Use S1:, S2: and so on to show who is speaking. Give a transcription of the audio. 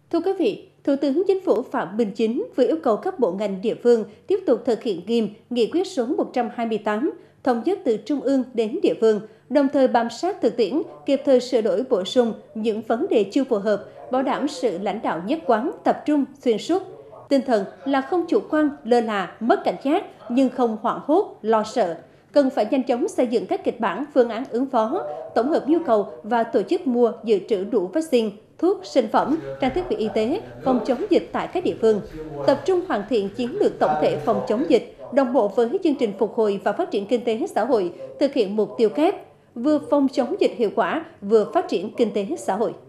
S1: Thưa quý vị, Thủ tướng Chính phủ Phạm Minh Chính vừa yêu cầu các bộ ngành địa phương tiếp tục thực hiện nghiêm nghị quyết số 128, thống nhất từ trung ương đến địa phương, đồng thời bám sát thực tiễn, kịp thời sửa đổi bổ sung những vấn đề chưa phù hợp, bảo đảm sự lãnh đạo nhất quán, tập trung, xuyên suốt. Tinh thần là không chủ quan, lơ là, mất cảnh giác nhưng không hoảng hốt, lo sợ. Cần phải nhanh chóng xây dựng các kịch bản, phương án ứng phó, tổng hợp nhu cầu và tổ chức mua dự trữ đủ vaccine, thuốc, sinh phẩm, trang thiết bị y tế, phòng chống dịch tại các địa phương. Tập trung hoàn thiện chiến lược tổng thể phòng chống dịch, đồng bộ với chương trình phục hồi và phát triển kinh tế xã hội, thực hiện mục tiêu kép, vừa phòng chống dịch hiệu quả, vừa phát triển kinh tế xã hội.